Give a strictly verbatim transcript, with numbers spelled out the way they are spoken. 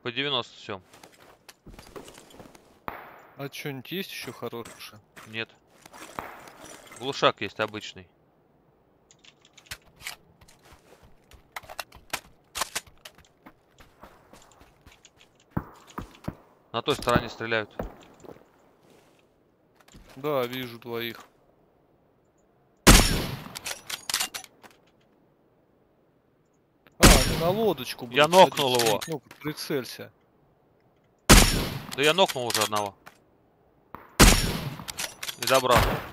По девяносто все. А что-нибудь есть еще хорошее? Нет. Глушак есть обычный. На той стороне стреляют. Да, вижу двоих. А, они на лодочку Я будут нокнул садиться. его. Ник, ну-ка, прицелься. Да я нокнул уже одного. И добрал.